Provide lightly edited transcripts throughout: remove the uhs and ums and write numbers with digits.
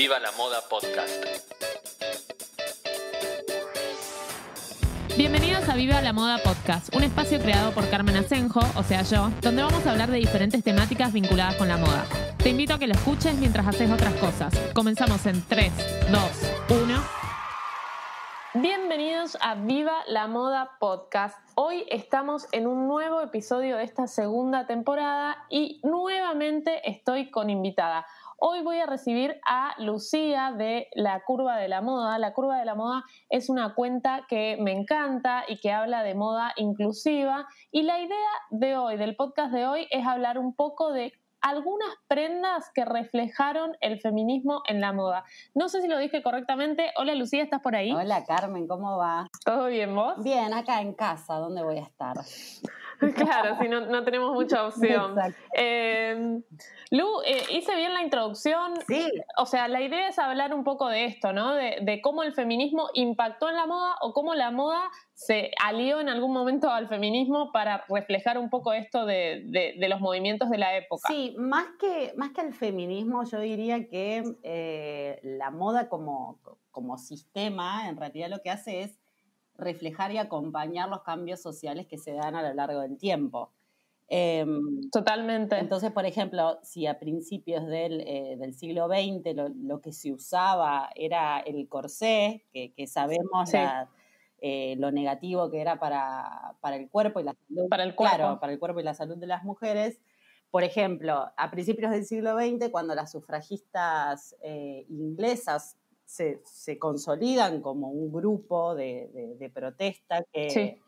Viva la Moda Podcast. Bienvenidos a Viva la Moda Podcast, un espacio creado por Carmen Asenjo, o sea yo, donde vamos a hablar de diferentes temáticas vinculadas con la moda. Te invito a que lo escuches mientras haces otras cosas. Comenzamos en 3, 2, 1... Bienvenidos a Viva la Moda Podcast. Hoy estamos en un nuevo episodio de esta segunda temporada y nuevamente estoy con invitada. Hoy voy a recibir a Lucía de La Curva de la Moda. La Curva de la Moda es una cuenta que me encanta y que habla de moda inclusiva. Y la idea de hoy, del podcast de hoy, es hablar un poco de algunas prendas que reflejaron el feminismo en la moda. No sé si lo dije correctamente. Hola Lucía, ¿estás por ahí? Hola Carmen, ¿cómo va? ¿Todo bien, vos? Bien, acá en casa, ¿dónde voy a estar? Claro, sí, no tenemos mucha opción. Lu, hice bien la introducción. Sí. O sea, la idea es hablar un poco de esto, ¿no? De cómo el feminismo impactó en la moda o cómo la moda se alió en algún momento al feminismo para reflejar un poco esto de los movimientos de la época. Sí, más que el feminismo, yo diría que la moda como sistema, en realidad lo que hace es reflejar y acompañar los cambios sociales que se dan a lo largo del tiempo. Totalmente. Entonces, por ejemplo, si a principios del siglo XX lo que se usaba era el corsé, que sabemos sí. Lo negativo que era para el cuerpo y la salud. Para el cuerpo. Claro, para el cuerpo y la salud de las mujeres. Por ejemplo, a principios del siglo XX, cuando las sufragistas inglesas se consolidan como un grupo de protesta que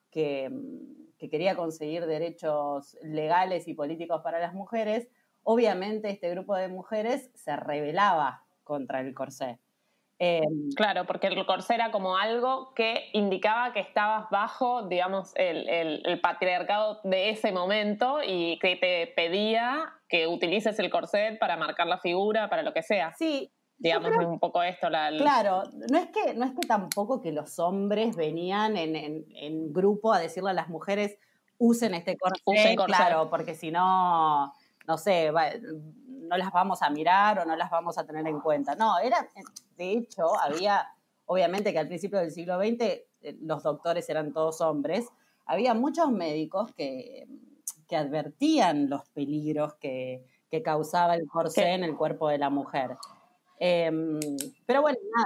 quería conseguir derechos legales y políticos para las mujeres, obviamente este grupo de mujeres se rebelaba contra el corsé. Claro, porque el corsé era como algo que indicaba que estabas bajo, digamos, el patriarcado de ese momento y que te pedía que utilices el corset para marcar la figura, para lo que sea. Sí. Digamos, un poco esto. Claro, no es que tampoco que los hombres venían en grupo a decirle a las mujeres usen este corsé, claro, porque si no, no sé, no las vamos a mirar o no las vamos a tener en cuenta. No, de hecho, obviamente que al principio del siglo XX los doctores eran todos hombres, había muchos médicos que advertían los peligros que causaba el corsé en el cuerpo de la mujer. Pero bueno, nada.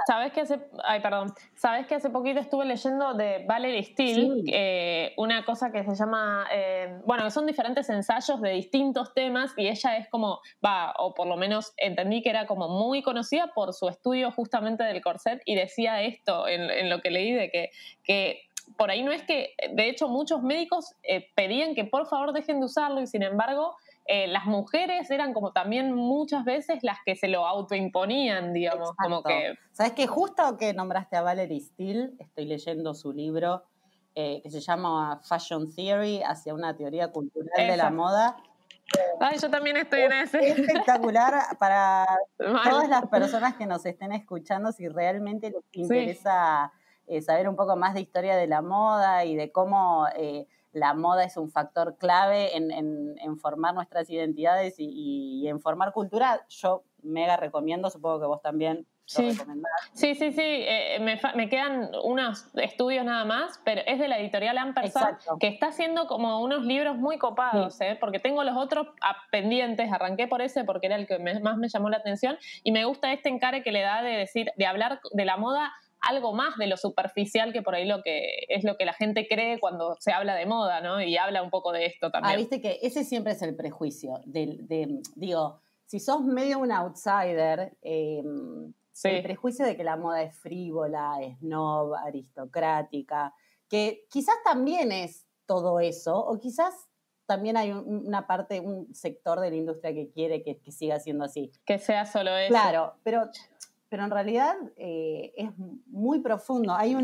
¿Sabes que hace poquito estuve leyendo de Valerie Steele, sí. Una cosa que se llama, que son diferentes ensayos de distintos temas y ella es como, o por lo menos entendí que era como muy conocida por su estudio justamente del corset y decía esto en lo que leí de que por ahí no es que, de hecho muchos médicos pedían que por favor dejen de usarlo y sin embargo las mujeres eran como también muchas veces las que se lo autoimponían, digamos. Exacto. Como que... ¿Sabes qué? Justo que nombraste a Valerie Steele, estoy leyendo su libro que se llama Fashion Theory, hacia una teoría cultural de la moda. Ay, yo también estoy en ese. Es espectacular para todas las personas que nos estén escuchando, si realmente les interesa saber un poco más de historia de la moda y de cómo la moda es un factor clave en formar nuestras identidades y en formar cultura. Yo mega recomiendo, supongo que vos también lo recomendás. Sí. Me quedan unos estudios nada más, pero es de la editorial Ampersand. Exacto. Que está haciendo como unos libros muy copados, porque tengo los otros pendientes, arranqué por ese porque era el que más me llamó la atención y me gusta este encare que le da de hablar de la moda algo más de lo superficial que por ahí es lo que la gente cree cuando se habla de moda, ¿no? Y habla un poco de esto también. Viste que ese siempre es el prejuicio. Digo, si sos medio un outsider, el prejuicio de que la moda es frívola, es snob, aristocrática, que quizás también es todo eso, o quizás también hay una parte, un sector de la industria que quiere que siga siendo así. Que sea solo eso. Claro, pero en realidad es muy profundo. Hay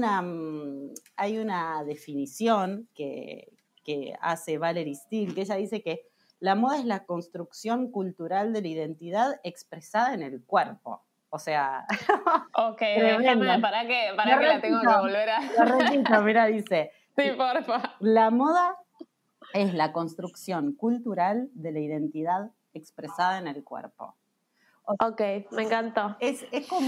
una definición que hace Valerie Steele, que ella dice que la moda es la construcción cultural de la identidad expresada en el cuerpo. O sea... Ok, déjame, para que la tengo que volver a... Lo repito, mira, dice... Sí, porfa. La moda es la construcción cultural de la identidad expresada en el cuerpo. Ok, me encantó. Es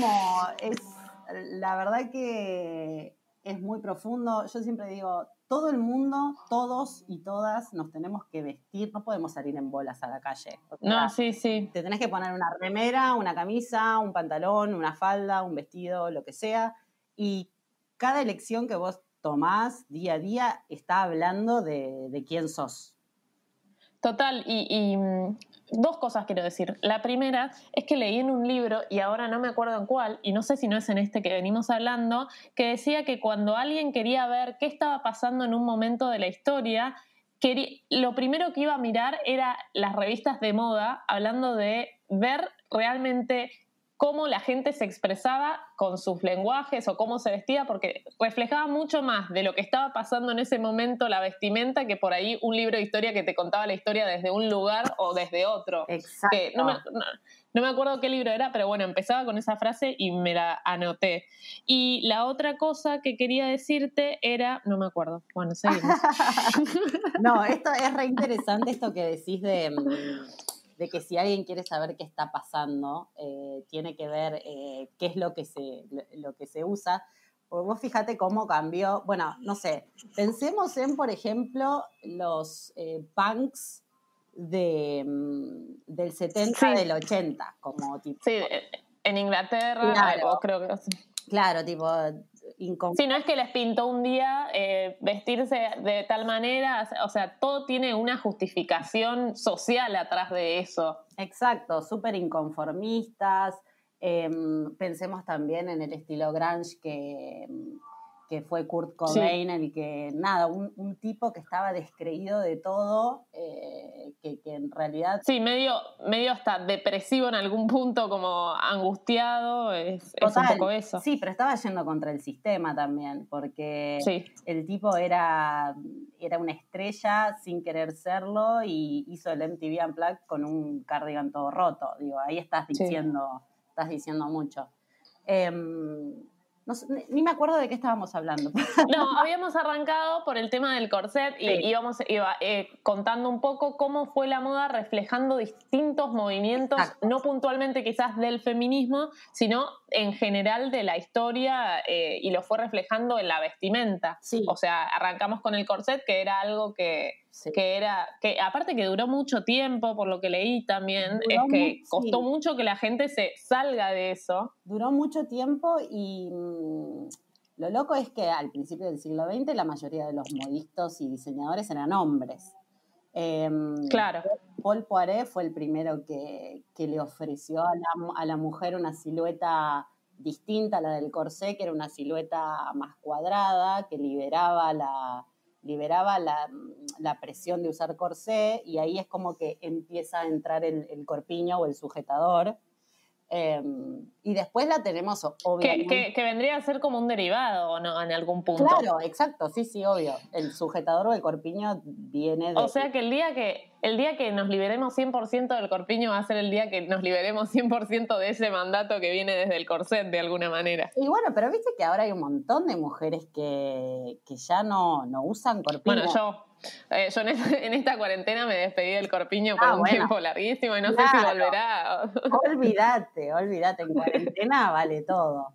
la verdad que es muy profundo. Yo siempre digo, todo el mundo, todos y todas nos tenemos que vestir, no podemos salir en bolas a la calle. O sea, no, sí. Te tenés que poner una remera, una camisa, un pantalón, una falda, un vestido, lo que sea, y cada elección que vos tomás día a día está hablando de quién sos. Total, y dos cosas quiero decir. La primera es que leí en un libro, y ahora no me acuerdo en cuál, y no sé si no es en este que venimos hablando, que decía que cuando alguien quería ver qué estaba pasando en un momento de la historia, lo primero que iba a mirar era las revistas de moda, hablando de ver realmente cómo la gente se expresaba con sus lenguajes o cómo se vestía, porque reflejaba mucho más de lo que estaba pasando en ese momento la vestimenta que por ahí un libro de historia que te contaba la historia desde un lugar o desde otro. Exacto. Que no me acuerdo qué libro era, pero bueno, empezaba con esa frase y me la anoté. Y la otra cosa que quería decirte era, no me acuerdo, bueno, seguimos. No, esto es re interesante esto que decís de que si alguien quiere saber qué está pasando, tiene que ver qué es lo que se usa. Porque vos fíjate cómo cambió, bueno, no sé, pensemos en, por ejemplo, los punks del 70, sí, del 80, como tipo... Sí, en Inglaterra, claro, creo que sí. Claro, tipo... Sí, no es que les pintó un día vestirse de tal manera, o sea, todo tiene una justificación social atrás de eso. Exacto, súper inconformistas. Pensemos también en el estilo grunge que fue Kurt Cobain, sí, el que, nada, un tipo que estaba descreído de todo, que en realidad... Sí, medio hasta depresivo en algún punto, como angustiado, es un poco eso. Sí, pero estaba yendo contra el sistema también, porque sí, el tipo era una estrella sin querer serlo y hizo el MTV Unplugged con un cardigan todo roto. Digo, ahí estás diciendo mucho. No sé, ni me acuerdo de qué estábamos hablando. No, habíamos arrancado por el tema del corset y sí, iba contando un poco cómo fue la moda reflejando distintos movimientos, exacto, no puntualmente quizás del feminismo, sino en general de la historia, y lo fue reflejando en la vestimenta. Sí. O sea, arrancamos con el corset, que era algo que aparte que duró mucho tiempo, por lo que leí también, es que costó mucho que la gente se salga de eso. Duró mucho tiempo y lo loco es que al principio del siglo XX la mayoría de los modistas y diseñadores eran hombres. Claro. Paul Poiret fue el primero que le ofreció a la mujer una silueta distinta a la del corsé, que era una silueta más cuadrada, que liberaba la presión de usar corsé, y ahí es como que empieza a entrar el corpiño o el sujetador. Y después la tenemos, obviamente... Que vendría a ser como un derivado, ¿no? En algún punto. Claro, exacto, sí, obvio. El sujetador o el corpiño viene de... O sea que el día que nos liberemos 100% del corpiño va a ser el día que nos liberemos 100% de ese mandato que viene desde el corset, de alguna manera. Y bueno, pero viste que ahora hay un montón de mujeres que ya no usan corpiño. Bueno, yo en esta cuarentena me despedí del corpiño por un tiempo larguísimo y no sé si volverá. Olvídate, en cuarentena vale todo.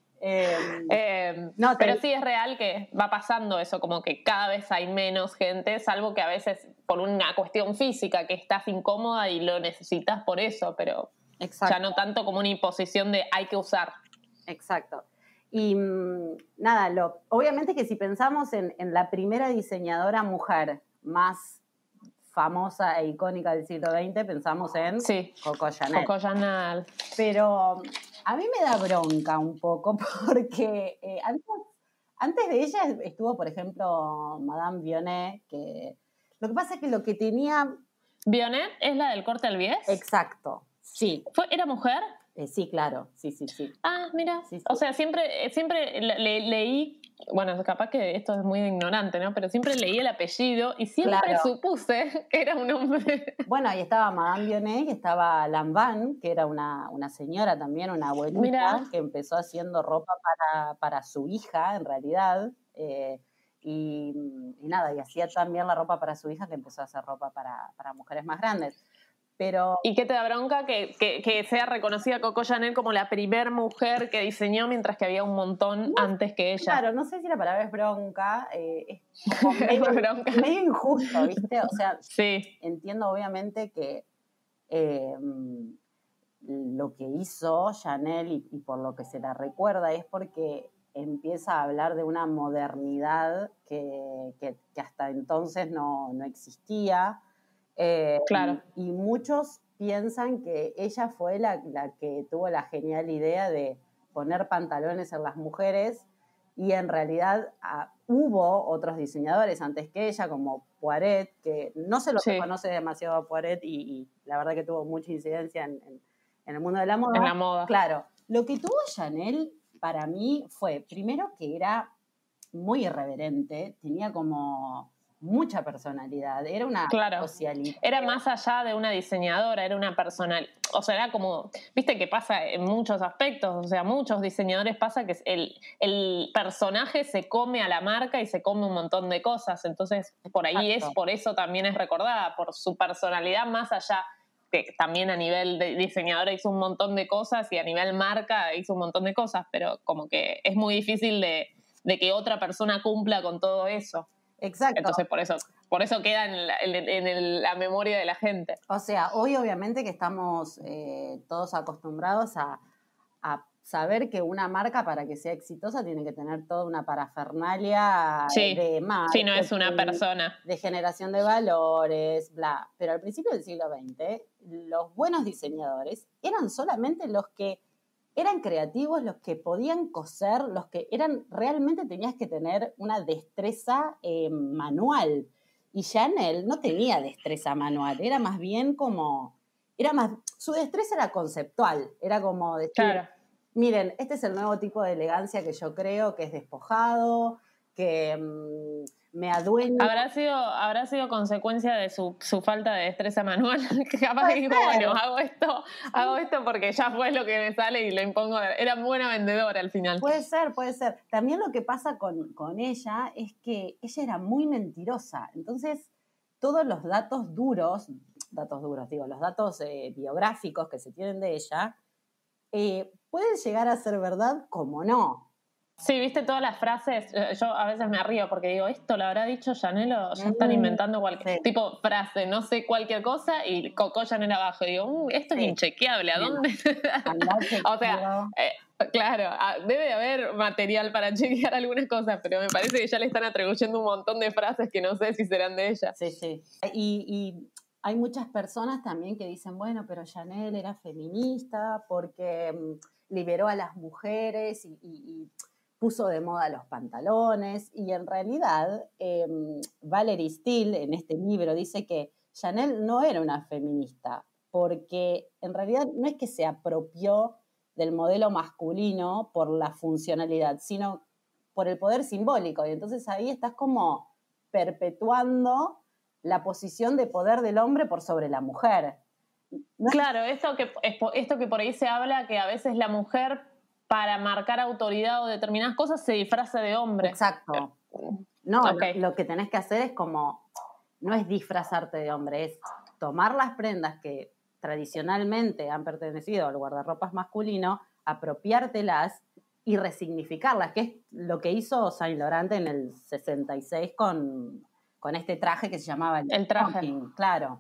Pero sí es real que va pasando eso, como que cada vez hay menos gente, salvo que a veces por una cuestión física que estás incómoda y lo necesitas por eso, pero exacto, ya no tanto como una imposición de hay que usar. Exacto. Y nada, obviamente que si pensamos en la primera diseñadora mujer más famosa e icónica del siglo XX, pensamos en Coco Chanel. Coco Chanel. Pero a mí me da bronca un poco porque antes de ella estuvo, por ejemplo, Madame Vionnet, que lo que pasa es que lo que tenía... ¿Vionnet es la del corte al bies? Exacto, sí. ¿Era mujer? Sí, claro, sí. Ah, mira, sí. O sea, siempre leí, bueno, capaz que esto es muy ignorante, ¿no? Pero siempre leí el apellido y siempre supuse que era un hombre. Bueno, ahí estaba Madame Vionnet y estaba Lanvin, que era una señora también, una abuelita, que empezó haciendo ropa para su hija, en realidad, y nada, y hacía también la ropa para su hija, que empezó a hacer ropa para mujeres más grandes. Pero, ¿y qué te da bronca que sea reconocida Coco Chanel como la primer mujer que diseñó, mientras que había un montón antes que ella? Claro, no sé si la palabra es bronca, es como medio injusto, ¿viste? O sea, sí. Entiendo obviamente que lo que hizo Chanel y por lo que se la recuerda es porque empieza a hablar de una modernidad que hasta entonces no existía. Claro. Y muchos piensan que ella fue la que tuvo la genial idea de poner pantalones en las mujeres, y en realidad hubo otros diseñadores antes que ella, como Poiret, que no se lo reconoce demasiado a Poiret, y la verdad que tuvo mucha incidencia en el mundo de la moda. En la moda. Claro, lo que tuvo Chanel para mí fue, primero, que era muy irreverente, tenía como mucha personalidad, era una socialidad. Era más allá de una diseñadora, era una personal, o sea, era como, viste que pasa en muchos aspectos, o sea, muchos diseñadores pasa que el personaje se come a la marca y se come un montón de cosas, entonces por ahí por eso también es recordada, por su personalidad, más allá que también a nivel de diseñadora hizo un montón de cosas y a nivel marca hizo un montón de cosas, pero como que es muy difícil de que otra persona cumpla con todo eso. Exacto. Entonces por eso queda en la memoria de la gente. O sea, hoy obviamente que estamos todos acostumbrados a saber que una marca, para que sea exitosa, tiene que tener toda una parafernalia de marketing, sí, no es una persona, de generación de valores, bla. Pero al principio del siglo XX, los buenos diseñadores eran solamente los que eran creativos, los que podían coser, los que realmente tenías que tener una destreza manual. Y Chanel no tenía destreza manual, era más bien como, su destreza era conceptual, era como decir, miren, este es el nuevo tipo de elegancia que yo creo, que es despojado, que me adueño. ¿Habrá sido consecuencia de su falta de destreza manual? Que capaz que dijo, bueno, hago esto porque ya fue lo que me sale y lo impongo. Era buena vendedora al final. Puede ser. También lo que pasa con ella es que ella era muy mentirosa. Entonces, todos los datos duros, los datos biográficos que se tienen de ella, pueden llegar a ser verdad como no. Sí, viste todas las frases, yo a veces me río porque digo, ¿esto lo habrá dicho Chanel o ya están inventando cualquier tipo frase, no sé, cualquier cosa, y Coco Chanel abajo? Y digo, esto es inchequeable, ¿a dónde? O sea, claro, debe de haber material para chequear algunas cosas, pero me parece que ya le están atribuyendo un montón de frases que no sé si serán de ella. Sí. Y hay muchas personas también que dicen, bueno, pero Chanel era feminista porque liberó a las mujeres y puso de moda los pantalones, y en realidad Valerie Steele en este libro dice que Chanel no era una feminista, porque en realidad no es que se apropió del modelo masculino por la funcionalidad, sino por el poder simbólico, y entonces ahí estás como perpetuando la posición de poder del hombre por sobre la mujer. Claro, esto que por ahí se habla, que a veces la mujer, para marcar autoridad o determinadas cosas, se disfraza de hombre. Exacto. No, lo que tenés que hacer es como, no es disfrazarte de hombre, es tomar las prendas que tradicionalmente han pertenecido al guardarropas masculino, apropiártelas y resignificarlas, que es lo que hizo Saint Laurent en el 66 con este traje que se llamaba el traje. Smoking, claro.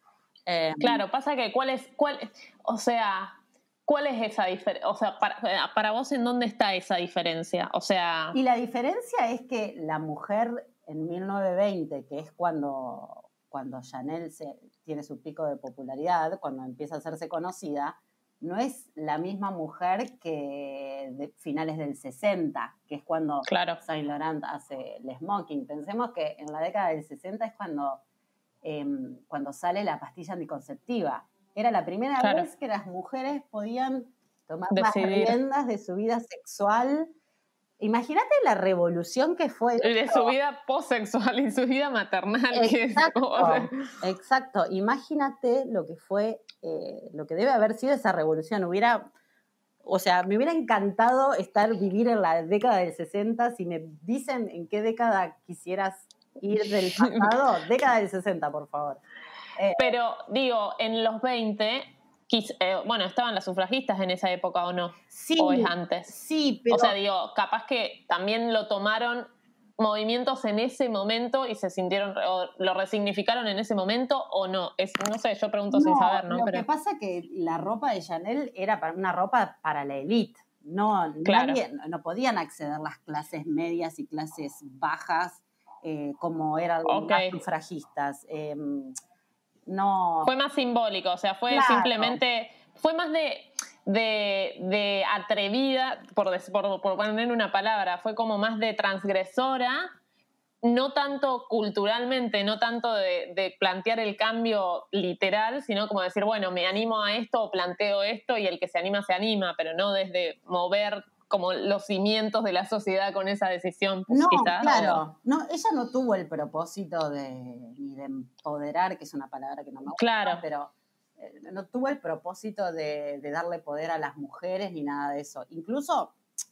Claro, pasa que ¿cuál es esa diferencia? O sea, para vos, ¿en dónde está esa diferencia? O sea... Y la diferencia es que la mujer en 1920, que es cuando Chanel tiene su pico de popularidad, cuando empieza a hacerse conocida, no es la misma mujer que de finales del 60, que es cuando Saint Laurent hace el smoking. Pensemos que en la década del 60 es cuando sale la pastilla anticonceptiva. Era la primera vez que las mujeres podían tomar las riendas de su vida sexual. Imagínate la revolución que fue. De su vida posexual y su vida maternal. Exacto. Imagínate lo que fue, lo que debe haber sido esa revolución. Me hubiera encantado vivir en la década del 60. Si me dicen en qué década quisieras ir del pasado, década del 60, por favor. Pero digo, en los 20, estaban las sufragistas en esa época, ¿o no? Sí. ¿O es antes? Sí, pero... O sea, digo, capaz que también lo tomaron movimientos en ese momento y se sintieron, o lo resignificaron en ese momento, o no. No sé, yo pregunto sin saber, ¿no? Lo que pasa es que la ropa de Chanel era una ropa para la élite. No, claro. no podían acceder las clases medias y clases bajas como eran las sufragistas. No. Fue más simbólico, o sea, fue simplemente, fue más de atrevida, por poner una palabra, fue como más de transgresora, no tanto culturalmente, no tanto de plantear el cambio literal, sino como decir, bueno, me animo a esto o planteo esto y el que se anima, pero no desde mover como los cimientos de la sociedad con esa decisión. No, quizás, claro. No, ella no tuvo el propósito ni de empoderar, que es una palabra que no me gusta, claro. Pero no tuvo el propósito de darle poder a las mujeres ni nada de eso. Incluso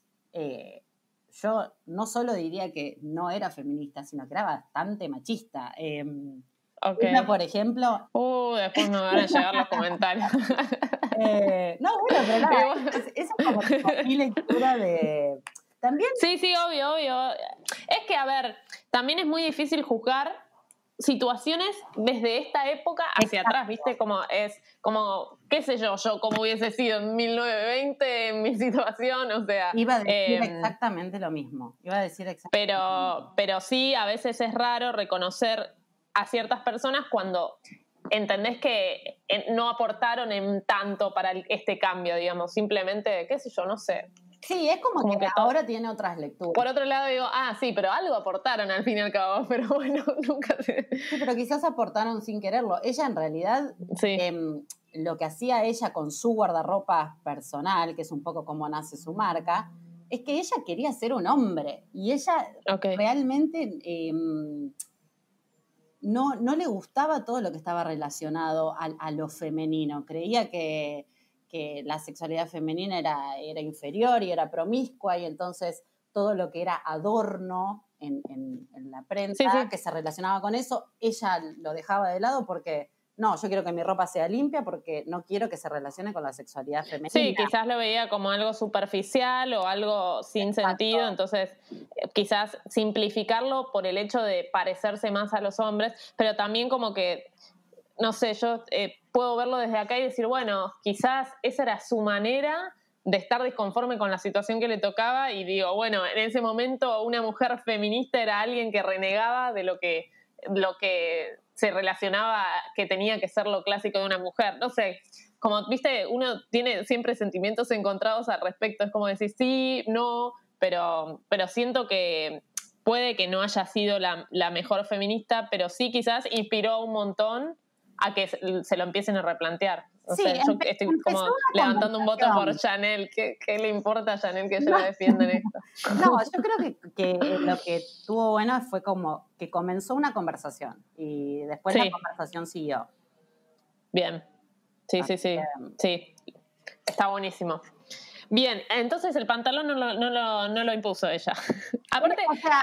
yo no solo diría que no era feminista, sino que era bastante machista. Ella, por ejemplo... después me van a llegar los comentarios. No, bueno, pero nada, esa es como mi lectura de... ¿También? Sí, obvio. Es que, a ver, también es muy difícil juzgar situaciones desde esta época hacia atrás, ¿viste? Como qué sé yo cómo hubiese sido en 1920 en mi situación, o sea... Iba a decir exactamente lo mismo. Pero sí, a veces es raro reconocer a ciertas personas cuando entendés que no aportaron en tanto para este cambio, digamos, simplemente, qué sé yo, no sé. Sí, es como que ahora tiene otras lecturas. Por otro lado digo, sí, pero algo aportaron al fin y al cabo, pero bueno, nunca sé. Sí, pero quizás aportaron sin quererlo. Ella en realidad, lo que hacía ella con su guardarropa personal, que es un poco como nace su marca, es que ella quería ser un hombre y ella realmente no le gustaba todo lo que estaba relacionado a lo femenino. Creía que la sexualidad femenina era inferior y era promiscua, y entonces todo lo que era adorno en la prensa que se relacionaba con eso, ella lo dejaba de lado porque no, yo quiero que mi ropa sea limpia porque no quiero que se relacione con la sexualidad femenina. Sí, quizás lo veía como algo superficial o algo sin sentido, entonces quizás simplificarlo por el hecho de parecerse más a los hombres, pero también como que, no sé, yo puedo verlo desde acá y decir, bueno, quizás esa era su manera de estar disconforme con la situación que le tocaba, y digo, bueno, en ese momento una mujer feminista era alguien que renegaba de lo que se relacionaba, que tenía que ser lo clásico de una mujer. No sé, como, viste, uno tiene siempre sentimientos encontrados al respecto, es como decir sí, no, pero siento que puede que no haya sido la mejor feminista, pero sí quizás inspiró un montón a que se lo empiecen a replantear. O sea, yo estoy como levantando un voto por Chanel. ¿Qué le importa a Chanel que yo la defienda en esto? No, yo creo que lo que estuvo bueno fue como que comenzó una conversación y después la conversación siguió. Bien. Sí. Está buenísimo. Bien, entonces el pantalón no lo impuso ella. Aparte,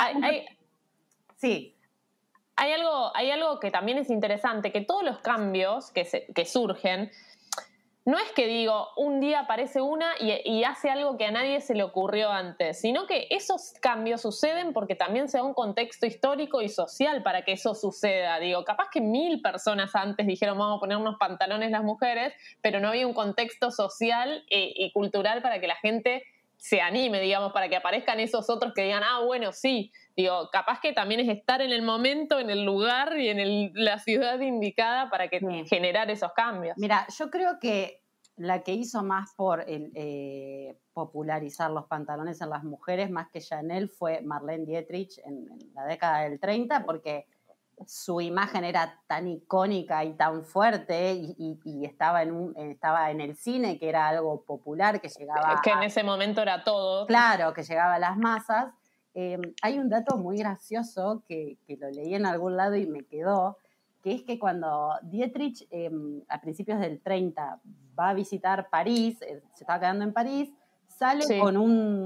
sí. Hay algo que también es interesante, que todos los cambios que surgen, no es que digo, un día aparece una y hace algo que a nadie se le ocurrió antes, sino que esos cambios suceden porque también se da un contexto histórico y social para que eso suceda. Digo, capaz que 1000 personas antes dijeron vamos a ponernos pantalones las mujeres, pero no había un contexto social y cultural para que la gente se anime, digamos, para que aparezcan esos otros que digan, bueno, sí. Digo, capaz que también es estar en el momento, en el lugar y en la ciudad indicada para que generar esos cambios. Mira, yo creo que la que hizo más por popularizar los pantalones en las mujeres, más que Chanel, fue Marlene Dietrich en la década del 30, porque su imagen era tan icónica y tan fuerte y estaba en el cine, que era algo popular, que llegaba... Que en ese momento era todo. Claro, que llegaba a las masas. Hay un dato muy gracioso que lo leí en algún lado y me quedó, que es que cuando Dietrich a principios del 30 va a visitar París, se estaba quedando en París, sale con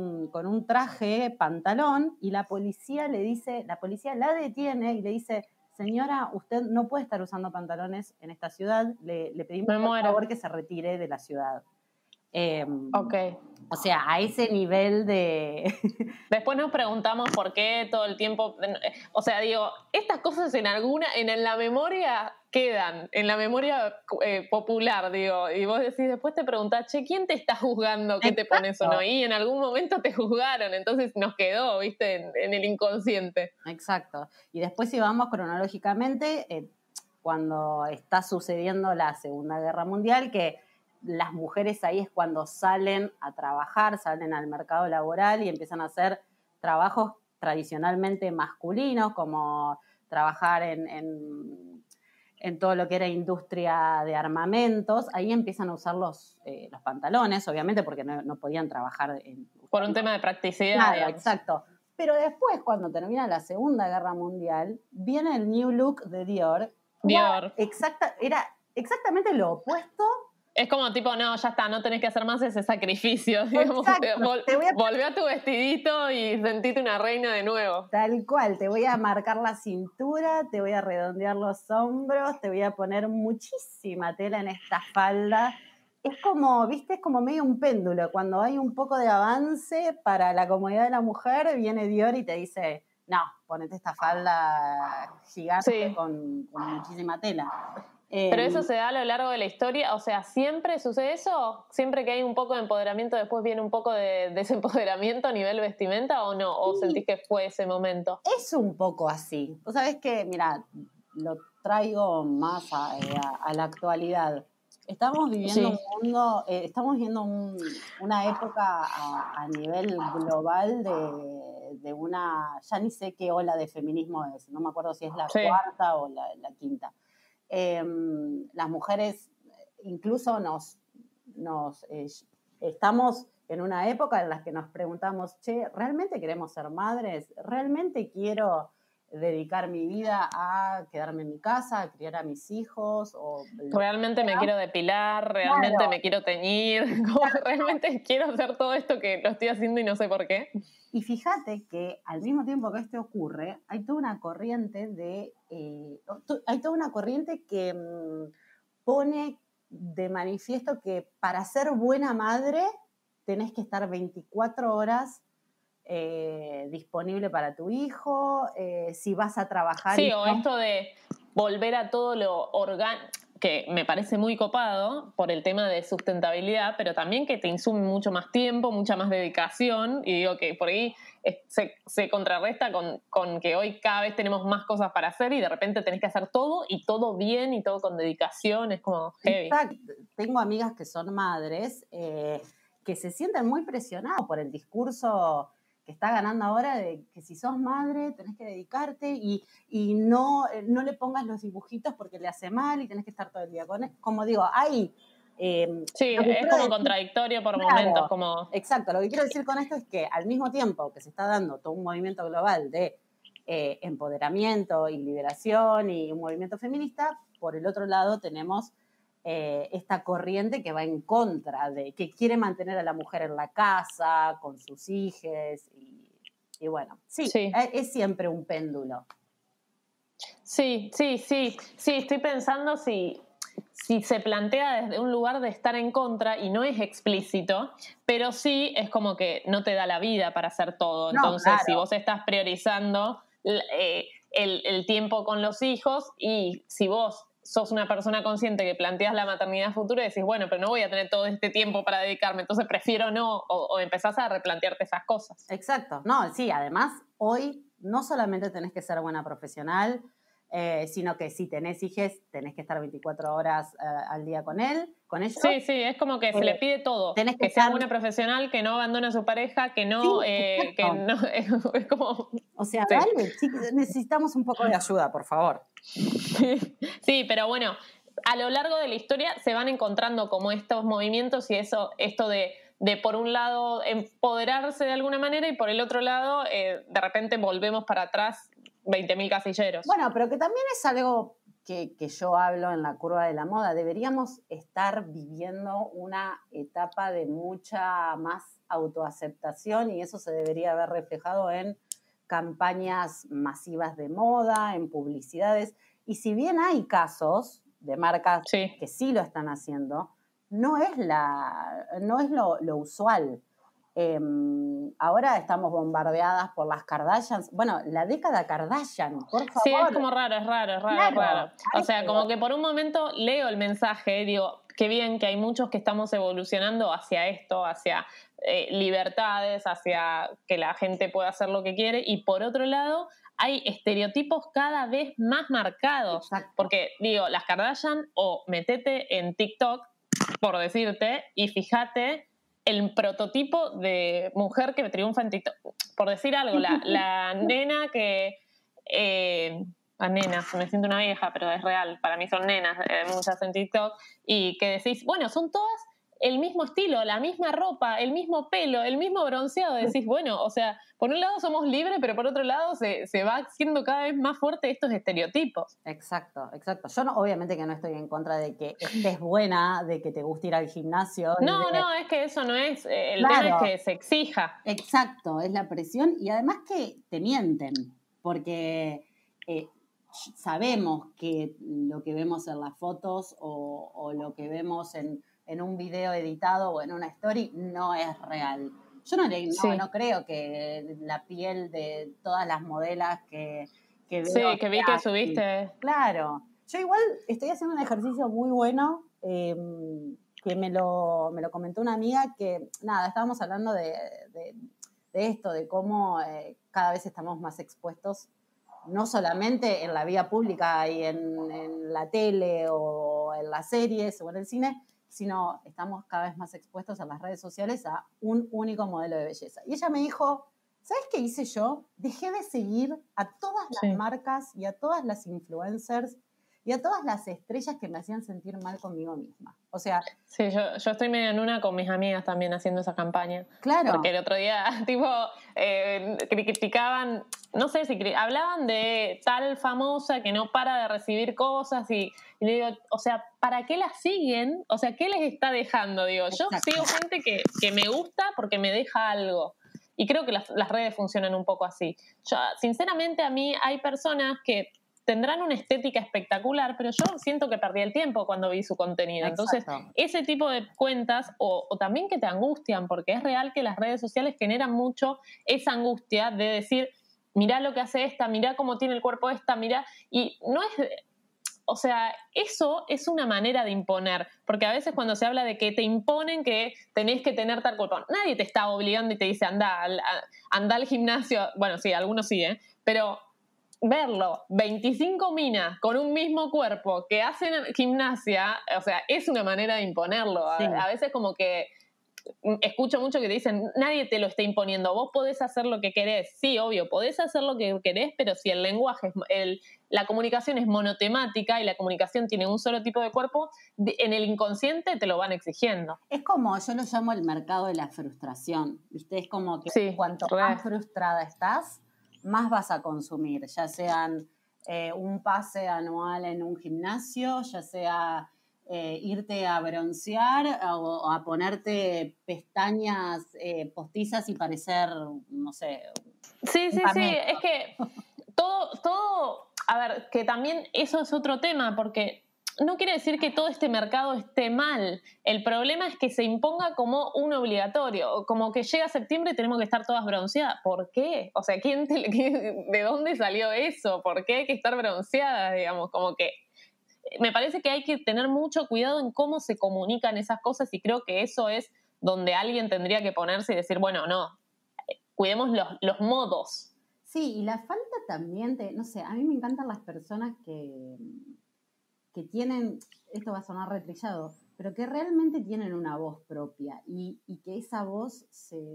un traje, pantalón, y la policía la detiene y le dice, señora, usted no puede estar usando pantalones en esta ciudad, le pedimos por favor que se retire de la ciudad. Ok. O sea, a ese nivel de... Después nos preguntamos por qué todo el tiempo... O sea, digo, estas cosas en la memoria quedan, en la memoria popular, digo. Y vos decís, después te preguntás, che, ¿quién te está juzgando que te pones o no? Y en algún momento te juzgaron, entonces nos quedó, ¿viste? En el inconsciente. Exacto. Y después si vamos cronológicamente, cuando está sucediendo la Segunda Guerra Mundial, que las mujeres ahí es cuando salen a trabajar, salen al mercado laboral y empiezan a hacer trabajos tradicionalmente masculinos, como trabajar en todo lo que era industria de armamentos. Ahí empiezan a usar los pantalones, obviamente, porque no podían trabajar por un tema de practicidad. Claro, digamos. Exacto. Pero después, cuando termina la Segunda Guerra Mundial, viene el New Look de Dior. Dior. Era exactamente lo opuesto. Es como tipo, no, ya está, no tenés que hacer más ese sacrificio. Digamos, volvé a tu vestidito y sentite una reina de nuevo. Tal cual, te voy a marcar la cintura, te voy a redondear los hombros, te voy a poner muchísima tela en esta falda. Es como, viste, es como medio un péndulo. Cuando hay un poco de avance para la comodidad de la mujer, viene Dior y te dice, no, ponete esta falda gigante con muchísima tela. ¿Pero eso se da a lo largo de la historia? O sea, ¿siempre sucede eso? ¿Siempre que hay un poco de empoderamiento, después viene un poco de desempoderamiento a nivel vestimenta o no? ¿O sentís que fue ese momento? Es un poco así. Vos sabés que, mira, lo traigo más a la actualidad. Estamos viviendo un mundo, estamos viviendo una época a nivel global de una, ya ni sé qué ola de feminismo es, no me acuerdo si es la cuarta o la quinta. Las mujeres incluso estamos en una época en la que nos preguntamos, che, ¿realmente queremos ser madres? ¿Realmente quiero dedicar mi vida a quedarme en mi casa, a criar a mis hijos? ¿Realmente me quiero depilar? ¿Realmente me quiero teñir? ¿Realmente quiero hacer todo esto que lo estoy haciendo y no sé por qué? Y fíjate que al mismo tiempo que esto ocurre, hay toda una corriente que pone de manifiesto que para ser buena madre tenés que estar 24 horas disponible para tu hijo, si vas a trabajar... Sí, o esto de volver a todo lo orgánico, que me parece muy copado por el tema de sustentabilidad, pero también que te insume mucho más tiempo, mucha más dedicación, y digo que por ahí se contrarresta con que hoy cada vez tenemos más cosas para hacer y de repente tenés que hacer todo y todo bien y todo con dedicación, es como heavy. Exacto. Tengo amigas que son madres que se sienten muy presionadas por el discurso que está ganando ahora de que si sos madre tenés que dedicarte y no le pongas los dibujitos porque le hace mal y tenés que estar todo el día con él. Como digo, hay... sí, es como contradictorio por momentos. Como... Exacto, lo que quiero decir con esto es que al mismo tiempo que se está dando todo un movimiento global de empoderamiento y liberación y un movimiento feminista, por el otro lado tenemos esta corriente que va en contra que quiere mantener a la mujer en la casa, con sus hijos y bueno, sí. Es siempre un péndulo. Sí, estoy pensando si se plantea desde un lugar de estar en contra y no es explícito, pero sí es como que no te da la vida para hacer todo. Entonces, si vos estás priorizando el tiempo con los hijos y si vos sos una persona consciente que planteas la maternidad futura y decís, bueno, pero no voy a tener todo este tiempo para dedicarme, entonces prefiero no, o empezás a replantearte esas cosas. Exacto. No, sí, además, hoy no solamente tenés que ser buena profesional, sino que si tenés hijos, tenés que estar 24 horas al día con ellos. Sí, es como que se le pide todo. Tenés que sea buena profesional, que no abandone a su pareja, que no... que no es como... O sea, dale, chicos, necesitamos un poco de ayuda, por favor. Sí, pero bueno, a lo largo de la historia se van encontrando como estos movimientos y esto de por un lado empoderarse de alguna manera y por el otro lado de repente volvemos para atrás 20.000 casilleros. Bueno, pero que también es algo que yo hablo en la curva de la moda. Deberíamos estar viviendo una etapa de mucha más autoaceptación y eso se debería haber reflejado en campañas masivas de moda, en publicidades. Y si bien hay casos de marcas que sí lo están haciendo, no es lo usual. Ahora estamos bombardeadas por las Kardashians. Bueno, la década Kardashian, por favor. Sí, es como raro. Claro, o sea, como que por un momento leo el mensaje, digo, qué bien que hay muchos que estamos evolucionando hacia esto, hacia libertades, hacia que la gente pueda hacer lo que quiere, y por otro lado hay estereotipos cada vez más marcados. Exacto. Porque digo, las Kardashian, o metete en TikTok, por decirte, y fíjate el prototipo de mujer que triunfa en TikTok. Por decir algo, la nena que... nenas, me siento una vieja, pero es real, para mí son nenas, muchas en TikTok, y que decís, bueno, son todas el mismo estilo, la misma ropa, el mismo pelo, el mismo bronceado, decís, bueno, o sea, por un lado somos libres, pero por otro lado se va haciendo cada vez más fuerte estos estereotipos. Exacto. Yo obviamente que no estoy en contra de que estés buena, de que te guste ir al gimnasio. No, es que eso no es, el tema es que se exija. Exacto, es la presión, y además que te mienten, porque sabemos que lo que vemos en las fotos o lo que vemos en un video editado o en una story no es real. Yo no creo que la piel de todas las modelas que veo... Sí, que vi que subiste. Claro. Yo igual estoy haciendo un ejercicio muy bueno, que me lo comentó una amiga, que nada, estábamos hablando de esto, de cómo cada vez estamos más expuestos, no solamente en la vía pública y en la tele o en las series o en el cine, sino estamos cada vez más expuestos en las redes sociales a un único modelo de belleza. Y ella me dijo, ¿sabes qué hice yo? Dejé de seguir a todas las marcas y a todas las influencers y a todas las estrellas que me hacían sentir mal conmigo misma. O sea... Sí, yo estoy medio en una con mis amigas también haciendo esa campaña. Claro. Porque el otro día, tipo, criticaban, no sé si hablaban de tal famosa que no para de recibir cosas y le digo, o sea, ¿para qué la siguen? O sea, ¿qué les está dejando? Digo, yo sigo gente que me gusta porque me deja algo. Y creo que las redes funcionan un poco así. Yo, sinceramente, a mí hay personas que tendrán una estética espectacular, pero yo siento que perdí el tiempo cuando vi su contenido. Entonces, ese tipo de cuentas, o también que te angustian, porque es real que las redes sociales generan mucho esa angustia de decir, mirá lo que hace esta, mirá cómo tiene el cuerpo esta, mirá, y no es... O sea, eso es una manera de imponer, porque a veces cuando se habla de que te imponen que tenés que tener tal cuerpo, nadie te está obligando y te dice anda al gimnasio, bueno, sí, algunos sí, pero verlo, 25 minas con un mismo cuerpo que hacen gimnasia, o sea, es una manera de imponerlo. Sí. A veces como que escucho mucho que te dicen, nadie te lo está imponiendo, vos podés hacer lo que querés. Sí, obvio, podés hacer lo que querés, pero si el lenguaje, la comunicación es monotemática y la comunicación tiene un solo tipo de cuerpo, en el inconsciente te lo van exigiendo. Es como, yo lo llamo el mercado de la frustración, ¿viste? Es como que cuanto más frustrada estás, más vas a consumir, ya sean un pase anual en un gimnasio, ya sea irte a broncear o a ponerte pestañas postizas y parecer, no sé... Sí, es que todo, a ver, que también eso es otro tema, porque no quiere decir que todo este mercado esté mal. El problema es que se imponga como un obligatorio, como que llega septiembre y tenemos que estar todas bronceadas. ¿Por qué? O sea, ¿de dónde salió eso? ¿Por qué hay que estar bronceadas? Digamos, como que me parece que hay que tener mucho cuidado en cómo se comunican esas cosas, y creo que eso es donde alguien tendría que ponerse y decir, bueno, no, cuidemos los modos. Sí, y la falta también de, no sé, a mí me encantan las personas que tienen, esto va a sonar retrillado, pero que realmente tienen una voz propia y que esa voz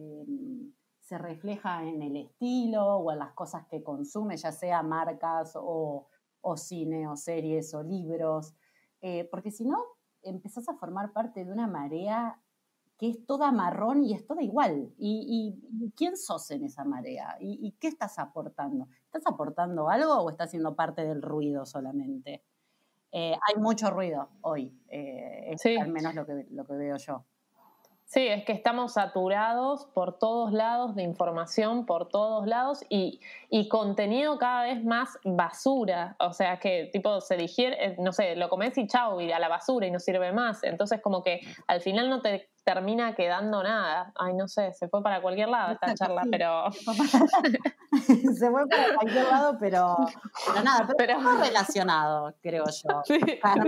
se refleja en el estilo o en las cosas que consume, ya sea marcas o cine o series o libros, porque si no empezás a formar parte de una marea que es toda marrón y es toda igual. ¿Y quién sos en esa marea? ¿Y qué estás aportando? ¿Estás aportando algo o estás siendo parte del ruido solamente? Hay mucho ruido hoy, al menos lo que veo yo. Sí, es que estamos saturados por todos lados de información, por todos lados y contenido cada vez más basura. O sea, que tipo se digiere, no sé, lo comes y chau, y a la basura y no sirve más. Entonces como que al final no te termina quedando nada. Ay, no sé, se fue para cualquier lado esta charla, sí. pero... Se fue para cualquier lado, pero nada, pero está relacionado, creo yo. Sí,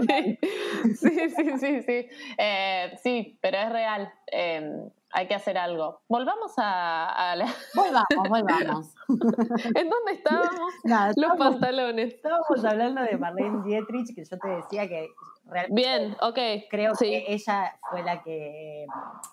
sí. Sí, pero es real. Hay que hacer algo. Volvamos a la... Volvamos. ¿En dónde estábamos? Nada, Los pantalones. Estábamos hablando de Marlene Dietrich, que yo te decía que realmente Bien, ok. creo sí. que ella fue la que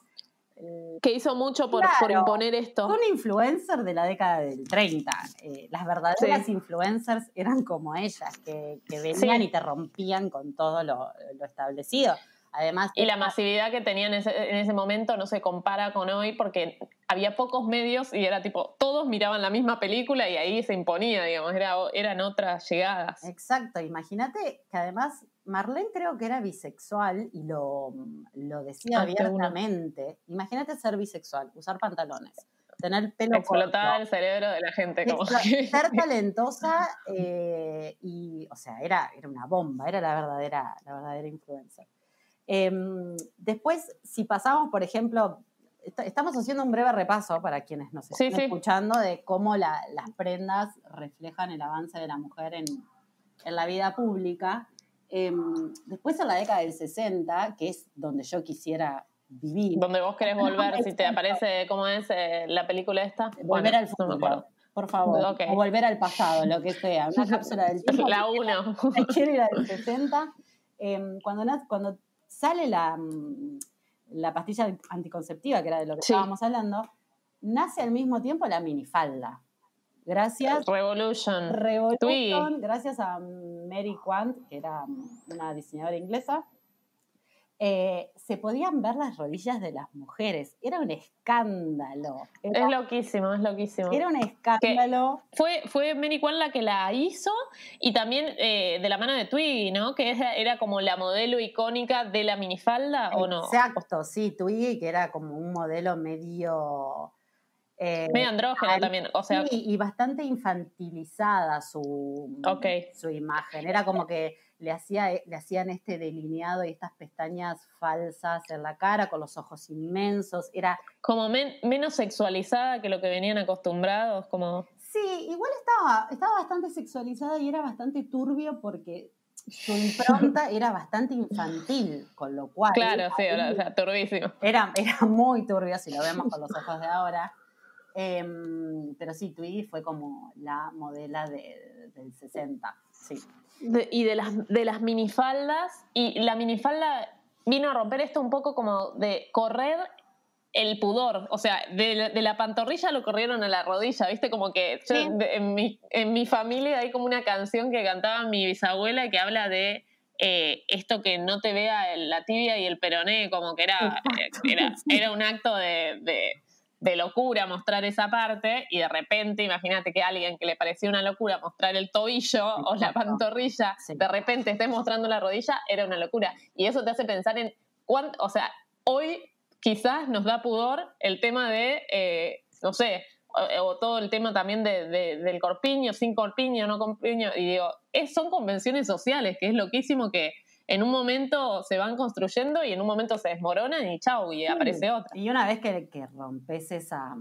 hizo mucho por imponer esto. Fue una influencer de la década del 30. Las verdaderas influencers eran como ellas, que venían y te rompían con todo lo establecido. Además, y la masividad que tenían en ese momento no se compara con hoy, porque había pocos medios y era tipo, todos miraban la misma película y ahí se imponía, digamos, eran otras llegadas. Exacto, imagínate que además Marlene creo que era bisexual y lo decía abiertamente. Imagínate ser bisexual, usar pantalones, tener pelo Explotaba el cerebro de la gente. Ser talentosa y, o sea, era una bomba, era la verdadera influencer. Después, si pasamos, por ejemplo, estamos haciendo un breve repaso para quienes nos están escuchando de cómo las prendas reflejan el avance de la mujer en la vida pública. Después, en la década del 60, que es donde yo quisiera vivir. Donde vos querés volver, si te aparece, ¿cómo es la película esta? Volver al futuro, no me acuerdo. Por favor, o volver al pasado, lo que sea, una cápsula del tiempo. La 1. Quiero ir al 60. Cuando sale la pastilla anticonceptiva, que era de lo que estábamos hablando, nace al mismo tiempo la minifalda. Gracias. Revolution. Gracias a Mary Quant, que era una diseñadora inglesa. Se podían ver las rodillas de las mujeres. Era un escándalo. Es loquísimo. Era un escándalo. Fue Mary Quant la que la hizo, y también de la mano de Twiggy, ¿no? Que era como la modelo icónica de la minifalda, ¿o no? Exacto, sí, Twiggy, que era como un modelo medio andrógena también, o sea... Sí, y bastante infantilizada su imagen. Era como que le hacían este delineado y estas pestañas falsas en la cara con los ojos inmensos. Era como menos sexualizada que lo que venían acostumbrados, como... Sí, igual estaba bastante sexualizada y era bastante turbio porque su impronta era bastante infantil, con lo cual... Claro, sí, o sea, turbísimo. Era muy turbio si lo vemos con los ojos de ahora. Pero sí, Twiggy fue como la modela del 60, sí. Y de las minifaldas, y la minifalda vino a romper esto un poco como de correr el pudor, o sea, de la pantorrilla lo corrieron a la rodilla, ¿viste? Como que yo, en mi familia hay como una canción que cantaba mi bisabuela que habla de esto que no te vea la tibia y el peroné, como que era un acto de locura mostrar esa parte, y de repente, imagínate que alguien que le parecía una locura mostrar el tobillo o la pantorrilla, de repente esté mostrando la rodilla, era una locura. Y eso te hace pensar en cuánto, o sea, hoy quizás nos da pudor el tema de, no sé, o todo el tema también del corpiño, sin corpiño, no corpiño, y digo, son convenciones sociales, que es loquísimo que en un momento se van construyendo y en un momento se desmoronan y chau, y aparece otra. Y una vez que rompes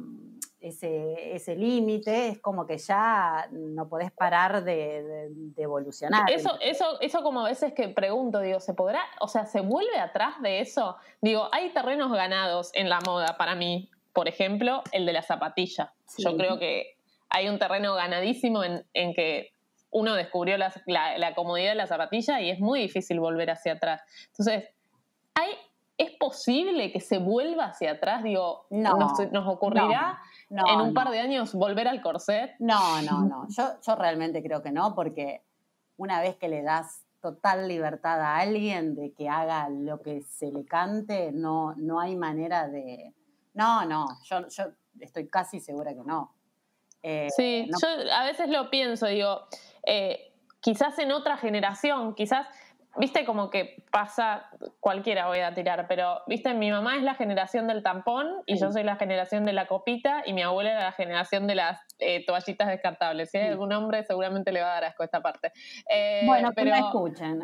ese límite, es como que ya no podés parar de evolucionar. Eso como a veces que pregunto, digo, ¿se podrá? O sea, ¿se vuelve atrás de eso? Digo, hay terrenos ganados en la moda para mí. Por ejemplo, el de la zapatilla. Sí. Yo creo que hay un terreno ganadísimo en que uno descubrió la comodidad de la zapatilla y es muy difícil volver hacia atrás. Entonces, ¿es posible que se vuelva hacia atrás? Digo, ¿nos ocurrirá en un par de años volver al corset? No. Yo realmente creo que no, porque una vez que le das total libertad a alguien de que haga lo que se le cante, no hay manera de... No, yo estoy casi segura que no. Sí, yo a veces lo pienso, digo, quizás en otra generación, quizás viste como que pasa, cualquiera voy a tirar, pero viste, mi mamá es la generación del tampón y yo soy la generación de la copita y mi abuela era la generación de las toallitas descartables. Si hay algún hombre seguramente le va a dar asco esta parte. Bueno, pero no escuchen.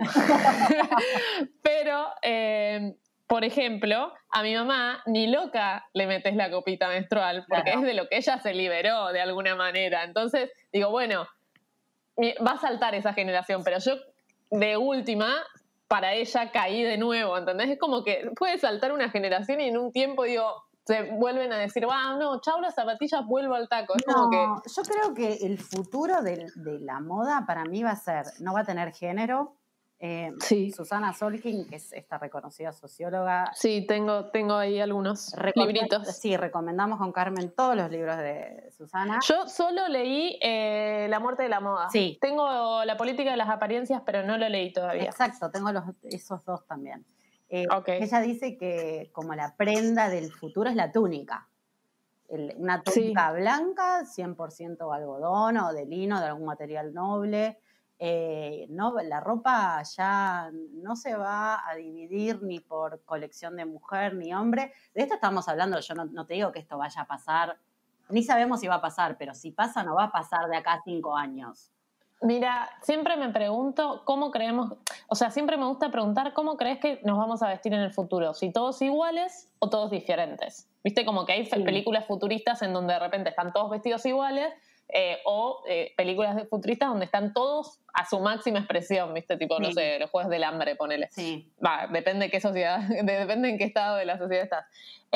Pero, por ejemplo, a mi mamá ni loca le metes la copita menstrual porque es de lo que ella se liberó de alguna manera. Entonces, digo, bueno, va a saltar esa generación, pero yo de última, para ella caí de nuevo, ¿entendés? Es como que puede saltar una generación y en un tiempo, digo, se vuelven a decir, no, chau las zapatillas, vuelvo al taco. Es como que... Yo creo que el futuro de la moda para mí va a ser, no va a tener género. Sí. Susana Solkin, que es esta reconocida socióloga. Sí, tengo ahí algunos libritos. Sí, recomendamos con Carmen todos los libros de Susana. Yo solo leí La muerte de la moda. Sí. Tengo La política de las apariencias, pero no lo leí todavía. Exacto, tengo esos dos también. Okay. Ella dice que como la prenda del futuro es la túnica. Una túnica blanca, 100% algodón o de lino, de algún material noble. No, la ropa ya no se va a dividir ni por colección de mujer ni hombre. De esto estamos hablando, yo no te digo que esto vaya a pasar, ni sabemos si va a pasar, pero si pasa no va a pasar de acá a 5 años. Mira, siempre me pregunto cómo creemos, o sea, siempre me gusta preguntar cómo crees que nos vamos a vestir en el futuro, si todos iguales o todos diferentes. Viste, como que hay películas futuristas en donde de repente están todos vestidos iguales, o películas futuristas donde están todos a su máxima expresión, viste, tipo, no sé, los Juegos del Hambre, ponele. Sí. Depende de qué sociedad, depende en qué estado de la sociedad estás.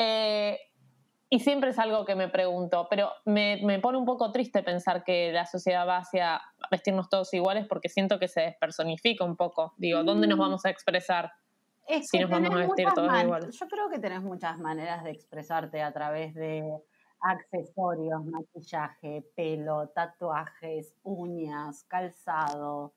Y siempre es algo que me pregunto, pero me pone un poco triste pensar que la sociedad va hacia vestirnos todos iguales porque siento que se despersonifica un poco. Digo, ¿dónde nos vamos a expresar si nos vamos a vestir todos iguales? Yo creo que tenés muchas maneras de expresarte a través de accesorios, maquillaje, pelo, tatuajes, uñas, calzado,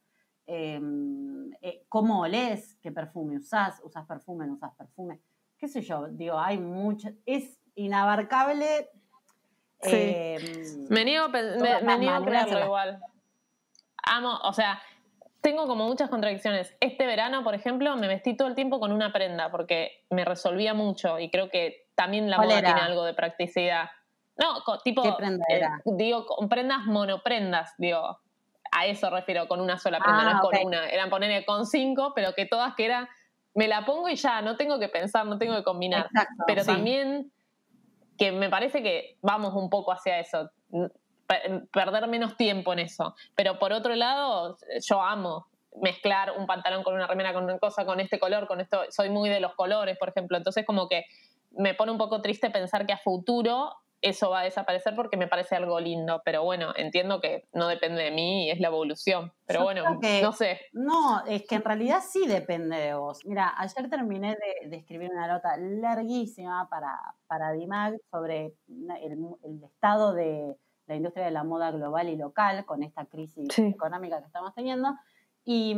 cómo olés, qué perfume usás perfume, no usás perfume, qué sé yo, digo, hay muchas, es inabarcable. Sí. Me niego a creerlo igual. Amo, o sea, tengo como muchas contradicciones. Este verano, por ejemplo, me vestí todo el tiempo con una prenda porque me resolvía mucho y creo que también la moda tiene algo de practicidad. No, tipo, ¿qué prenda era? Digo, con prendas monoprendas, digo, a eso refiero, con una sola prenda, no es con una, eran ponerle con 5, pero que todas que era, me la pongo y ya, no tengo que pensar, no tengo que combinar. Exacto, pero también que me parece que vamos un poco hacia eso, perder menos tiempo en eso. Pero por otro lado, yo amo mezclar un pantalón con una remera, con una cosa, con este color, con esto. Soy muy de los colores, por ejemplo. Entonces como que me pone un poco triste pensar que a futuro eso va a desaparecer porque me parece algo lindo. Pero bueno, entiendo que no depende de mí y es la evolución. Pero yo bueno, no sé. No, es que en realidad sí depende de vos. Mira, ayer terminé de escribir una nota larguísima para DIMAG sobre el estado de la industria de la moda global y local con esta crisis económica que estamos teniendo. Y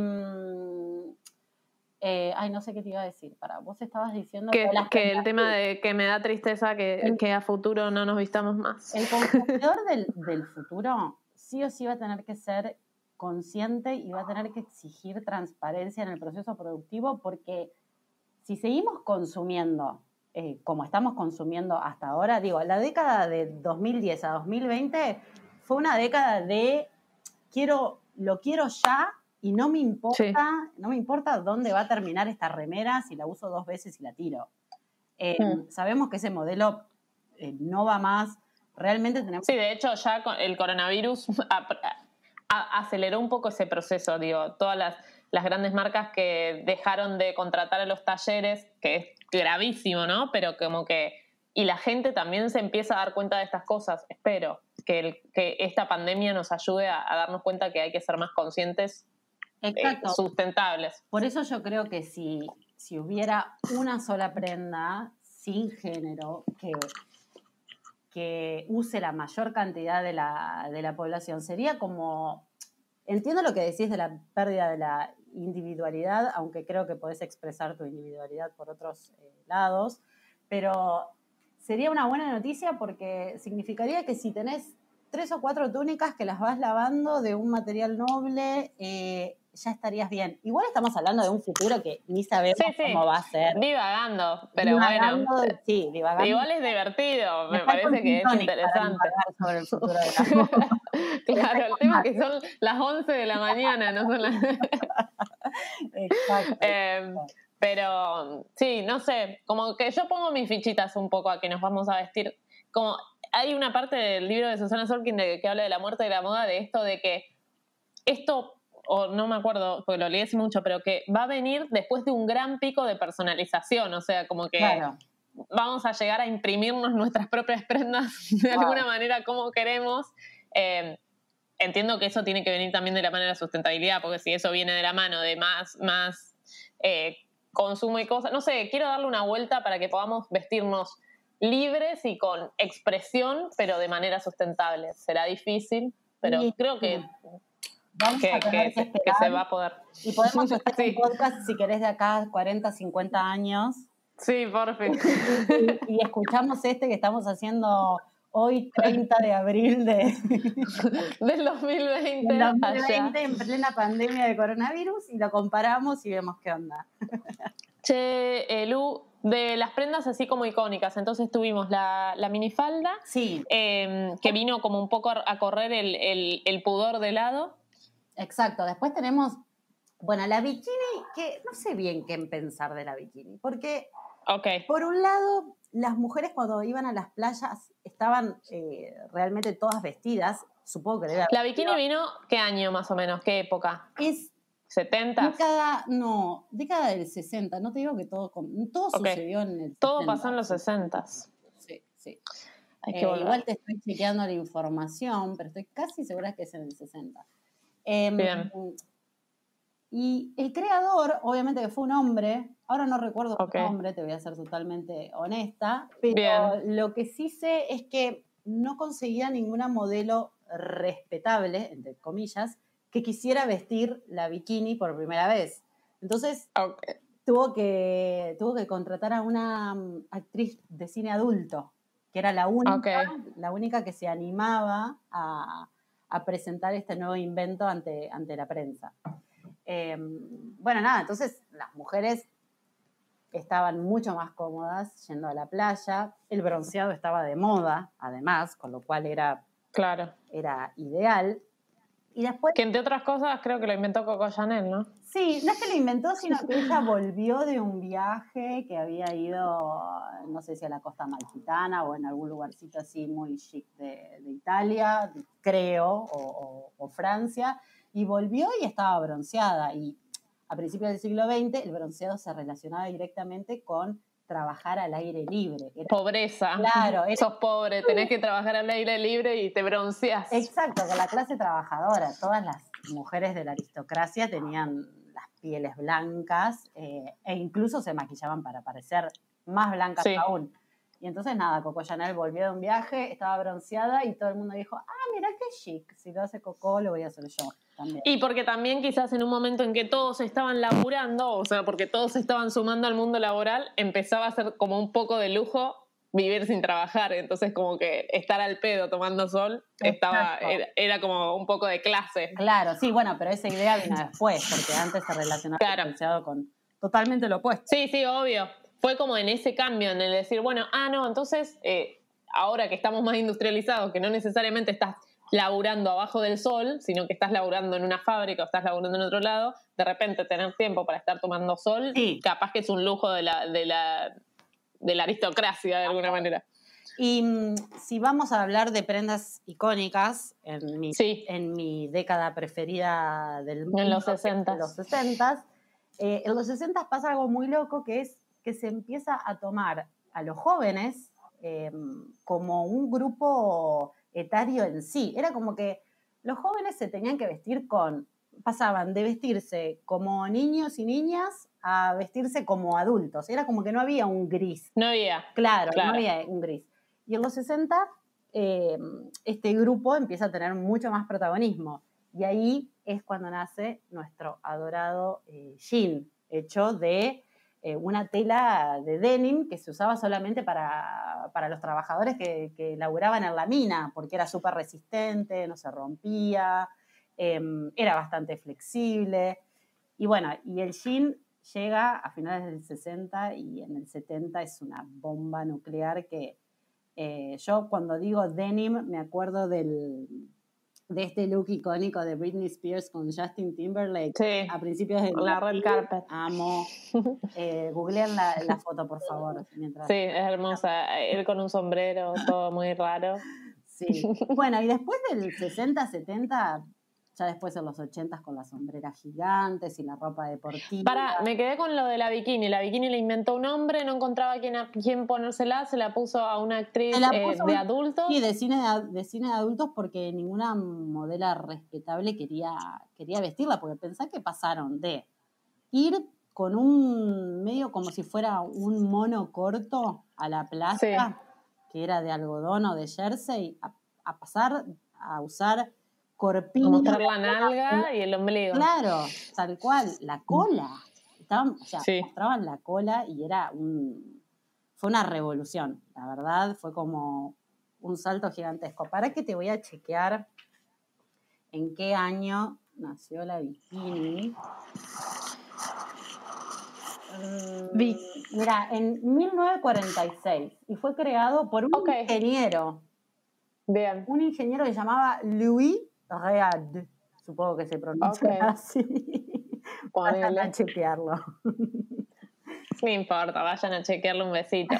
no sé qué te iba a decir. Vos estabas diciendo que el tema de que me da tristeza que a futuro no nos vistamos más. El consumidor del futuro sí o sí va a tener que ser consciente y va a tener que exigir transparencia en el proceso productivo, porque si seguimos consumiendo como estamos consumiendo hasta ahora, digo, la década de 2010 a 2020 fue una década de lo quiero ya y no me importa dónde va a terminar esta remera, si la uso 2 veces y la tiro. Sabemos que ese modelo no va más. Realmente tenemos... Sí, de hecho ya el coronavirus aceleró un poco ese proceso, digo, todas las grandes marcas que dejaron de contratar a los talleres, que es gravísimo, ¿no? Pero como que... Y la gente también se empieza a dar cuenta de estas cosas. Espero que esta pandemia nos ayude a darnos cuenta que hay que ser más conscientes, sustentables. Por eso yo creo que si hubiera una sola prenda sin género que use la mayor cantidad de la población, sería como... Entiendo lo que decís de la pérdida de la individualidad, aunque creo que podés expresar tu individualidad por otros lados, pero sería una buena noticia porque significaría que si tenés 3 o 4 túnicas que las vas lavando de un material noble, ya estarías bien. Igual estamos hablando de un futuro que ni sabemos cómo va a ser. Divagando, pero bueno. Sí, divagando. Igual es divertido, me parece que es interesante. Sobre el futuro de la moda. Claro, el tema es que son las 11 de la mañana, no son las... Exacto. Pero sí, no sé, como que yo pongo mis fichitas un poco a que nos vamos a vestir. Como hay una parte del libro de Susana Sorkin que habla de la muerte de la moda, de esto de que esto, o no me acuerdo, porque lo leí hace mucho, pero que va a venir después de un gran pico de personalización, o sea, como que vamos a llegar a imprimirnos nuestras propias prendas de alguna manera como queremos. Entiendo que eso tiene que venir también de la mano de la sustentabilidad, porque si eso viene de la mano de más consumo y cosas, no sé, quiero darle una vuelta para que podamos vestirnos libres y con expresión, pero de manera sustentable. Será difícil, pero creo que se va a poder. Y podemos hacer un podcast, si querés, de acá 40, 50 años. Sí, por fin. Y escuchamos que estamos haciendo hoy, 30 de abril del 2020. Del 2020, en plena pandemia de coronavirus, y lo comparamos y vemos qué onda. Che, Lu, de las prendas así como icónicas, entonces tuvimos la minifalda, que vino como un poco a correr el pudor de lado. Exacto, después tenemos, la bikini, que no sé bien qué pensar de la bikini, porque por un lado, las mujeres cuando iban a las playas estaban realmente todas vestidas, supongo que debe haber. ¿La bikini vino qué año más o menos? ¿Qué época? Es ¿70? Década del 60, no te digo que todo sucedió en el 60. Todo pasó en los 60. Sí. Igual te estoy chequeando la información, pero estoy casi segura que es en el 60. Bien. Y el creador, obviamente que fue un hombre, ahora no recuerdo su nombre, te voy a ser totalmente honesta, pero lo que sí sé es que no conseguía ninguna modelo respetable, entre comillas, que quisiera vestir la bikini por primera vez. Entonces, tuvo que contratar a una actriz de cine adulto, que era la única que se animaba a presentar este nuevo invento ante la prensa. Entonces las mujeres estaban mucho más cómodas yendo a la playa, el bronceado estaba de moda, además, con lo cual era ideal. Y después, que entre otras cosas creo que lo inventó Coco Chanel, ¿no? Sí, no es que lo inventó, sino que ella volvió de un viaje que había ido, no sé si a la costa amalfitana o en algún lugarcito así muy chic de Italia, creo, o Francia, y volvió y estaba bronceada. Y a principios del siglo XX el bronceado se relacionaba directamente con trabajar al aire libre. Pobreza. Claro. Sos pobre, tenés que trabajar al aire libre y te bronceás. Exacto, con la clase trabajadora. Todas las mujeres de la aristocracia tenían las pieles blancas e incluso se maquillaban para parecer más blancas aún. Y entonces Coco Chanel volvió de un viaje, estaba bronceada y todo el mundo dijo, mira qué chic, si lo hace Coco lo voy a hacer yo también. Y porque también quizás en un momento en que todos estaban laburando, o sea, porque todos se estaban sumando al mundo laboral, empezaba a ser como un poco de lujo vivir sin trabajar, entonces como que estar al pedo tomando sol era como un poco de clase. Claro, sí, pero esa idea vino después, porque antes se relacionaba el bronceado con totalmente lo opuesto. Sí, obvio. Fue como en ese cambio, en el decir, entonces ahora que estamos más industrializados, que no necesariamente estás laburando abajo del sol, sino que estás laburando en una fábrica o estás laburando en otro lado, de repente tener tiempo para estar tomando sol, capaz que es un lujo de la aristocracia de alguna manera. Y si vamos a hablar de prendas icónicas, en mi década preferida del mundo, en los 60. En los 60 pasa algo muy loco, que es que se empieza a tomar a los jóvenes como un grupo etario en sí. Era como que los jóvenes se tenían que vestir pasaban de vestirse como niños y niñas a vestirse como adultos. Era como que no había un gris. No había. Claro. No había un gris. Y en los 60 este grupo empieza a tener mucho más protagonismo. Y ahí es cuando nace nuestro adorado jean, hecho de una tela de denim que se usaba solamente para los trabajadores que laburaban en la mina, porque era súper resistente, no se rompía, era bastante flexible. Y bueno, y el jean llega a finales del 60 y en el 70 es una bomba nuclear que yo cuando digo denim me acuerdo de este look icónico de Britney Spears con Justin Timberlake a principios de la red carpet. Amo. Googleen la foto, por favor. Sí, es hermosa. Él con un sombrero, todo muy raro. Sí. Bueno, y después del 60, 70... Ya después en los 80 con las sombreras gigantes y la ropa deportiva. Me quedé con lo de la bikini. La bikini la inventó un hombre, no encontraba quién ponérsela, se la puso a una actriz de adultos. Sí, de cine de adultos, porque ninguna modelo respetable quería vestirla, porque pensá que pasaron de ir con un medio como si fuera un mono corto a la plaza, que era de algodón o de jersey, a pasar a usar corpiño. Mostrar la nalga y el ombligo. Claro, tal cual, la cola. Mostraban la cola y fue una revolución, la verdad, fue como un salto gigantesco. ¿Para qué te voy a chequear en qué año nació la bikini? Mira, en 1946, y fue creado por un ingeniero. Bien. Un ingeniero que se llamaba Louis Read, supongo que se pronuncia así. Vayan a chequearlo. No importa, vayan a chequearlo, un besito.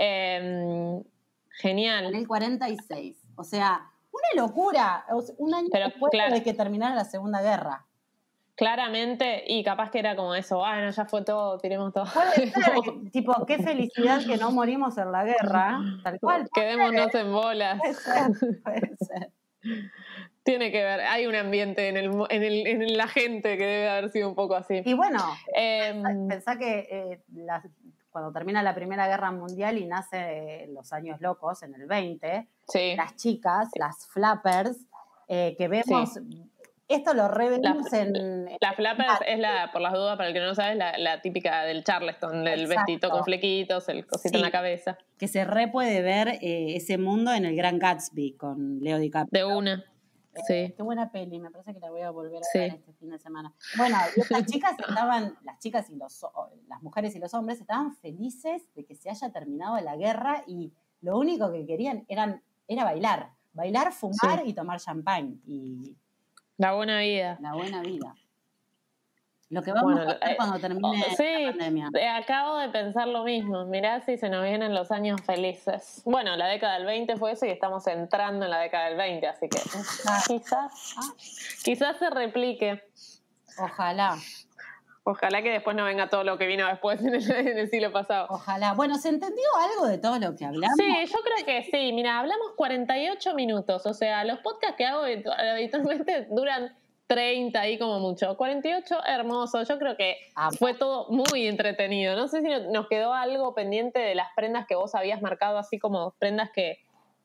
Genial. En el 46, o sea, una locura, un año después de que terminara la Segunda Guerra. Claramente, y capaz que era como eso, no, ya fue todo, tiremos todo. Puede ser, tipo, qué felicidad que no morimos en la guerra, tal cual. Quedémonos en bolas. Puede ser. Tiene que ver, hay un ambiente en la gente que debe haber sido un poco así. Y bueno, pensá que cuando termina la Primera Guerra Mundial y nace Los Años Locos, en el 20, las chicas, las flappers, que vemos... Sí. Esto lo revemos en... La flappers es por las dudas, para el que no lo sabe, la típica del Charleston, del vestidito con flequitos, el cosito en la cabeza. Que se puede ver ese mundo en el Gran Gatsby con Leo DiCaprio. De una. Sí. Qué buena peli, me parece que la voy a volver a ver este fin de semana. Bueno, y estas chicas las chicas y las mujeres y los hombres estaban felices de que se haya terminado la guerra y lo único que querían era bailar, fumar y tomar champán. Y la buena vida. La buena vida. Lo que vamos a hacer cuando termine la pandemia. Acabo de pensar lo mismo. Mirá si se nos vienen los años felices. Bueno, la década del 20 fue eso y estamos entrando en la década del 20, así que quizás se replique. Ojalá. Ojalá que después no venga todo lo que vino después en el siglo pasado. Ojalá. Bueno, ¿se entendió algo de todo lo que hablamos? Sí, yo creo que sí. Mira, hablamos 48 minutos. O sea, los podcasts que hago habitualmente duran 30 ahí como mucho. 48, hermoso. Yo creo que fue todo muy entretenido. No sé si nos quedó algo pendiente de las prendas que vos habías marcado, así como prendas que